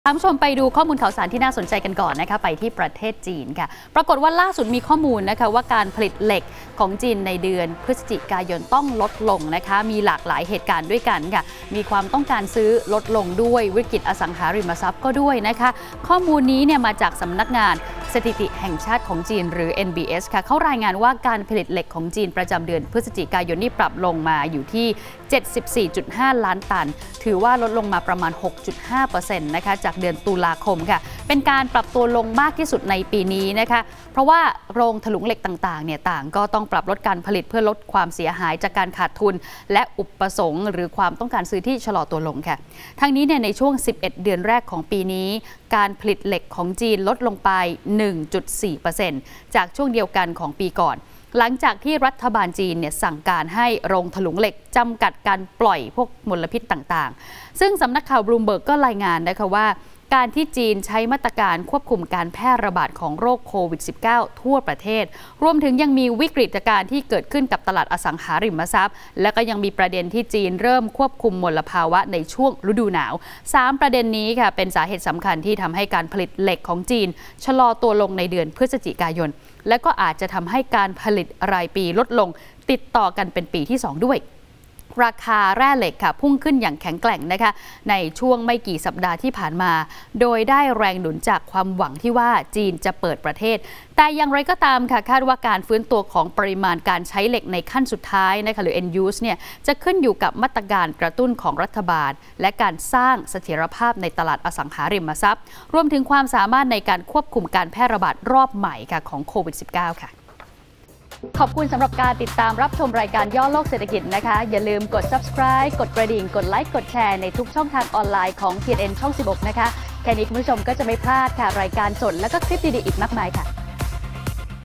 ท่านผู้ชมไปดูข้อมูลข่าวสารที่น่าสนใจกันก่อนนะคะไปที่ประเทศจีนค่ะปรากฏว่าล่าสุดมีข้อมูลนะคะว่าการผลิตเหล็กของจีนในเดือนพฤศจิกายนต้องลดลงนะคะมีหลากหลายเหตุการณ์ด้วยกันค่ะมีความต้องการซื้อลดลงด้วยวิกฤตอสังหาริมทรัพย์ก็ด้วยนะคะข้อมูลนี้เนี่ยมาจากสำนักงานสถิติแห่งชาติของจีนหรือ NBS ค่ะเขารายงานว่าการผลิตเหล็กของจีนประจำเดือนพฤศจิกายนนี่ปรับลงมาอยู่ที่ 74.5 ล้านตันถือว่าลดลงมาประมาณ 6.5% นะคะจากเดือนตุลาคมค่ะเป็นการปรับตัวลงมากที่สุดในปีนี้นะคะเพราะว่าโรงถลุงเหล็กต่างๆเนี่ยต่างก็ต้องปรับลดการผลิตเพื่อลดความเสียหายจากการขาดทุนและอุปสงค์หรือความต้องการซื้อที่ชะลอตัวลงค่ะทั้งนี้เนี่ยในช่วง11เดือนแรกของปีนี้การผลิตเหล็กของจีนลดลงไป 1.4% จากช่วงเดียวกันของปีก่อนหลังจากที่รัฐบาลจีนเนี่ยสั่งการให้โรงถลุงเหล็กจำกัดการปล่อยพวกมลพิษต่างๆซึ่งสำนักข่าวบลูมเบิร์กก็รายงานนะคะว่าการที่จีนใช้มาตรการควบคุมการแพร่ระบาดของโรคโควิด -19 ทั่วประเทศรวมถึงยังมีวิกฤตการณ์ที่เกิดขึ้นกับตลาดอสังหาริมทรัพย์และก็ยังมีประเด็นที่จีนเริ่มควบคุมมลภาวะในช่วงฤดูหนาว3ประเด็นนี้ค่ะเป็นสาเหตุสำคัญที่ทำให้การผลิตเหล็กของจีนชะลอตัวลงในเดือนพฤศจิกายนและก็อาจจะทำให้การผลิตรายปีลดลงติดต่อกันเป็นปีที่2ด้วยราคาแร่เหล็กค่ะพุ่งขึ้นอย่างแข็งแกร่งนะคะในช่วงไม่กี่สัปดาห์ที่ผ่านมาโดยได้แรงหนุนจากความหวังที่ว่าจีนจะเปิดประเทศแต่อย่างไรก็ตามค่ะคาดว่าการฟื้นตัวของปริมาณการใช้เหล็กในขั้นสุดท้ายนะคะหรือ end use เนี่ยจะขึ้นอยู่กับมาตรการกระตุ้นของรัฐบาลและการสร้างเสถียรภาพในตลาดอสังหาริมทรัพย์รวมถึงความสามารถในการควบคุมการแพร่ระบาดรอบใหม่ค่ะของโควิด -19 ค่ะขอบคุณสำหรับการติดตามรับชมรายการย่อโลกเศรษฐกิจนะคะอย่าลืมกด subscribe กดกระดิ่งกดไลค์กดแชร์ในทุกช่องทางออนไลน์ของ TNN ช่อง 16 นะคะแค่นี้คุณผู้ชมก็จะไม่พลาดค่ะรายการสดและก็คลิปดีๆอีกมากมายค่ะ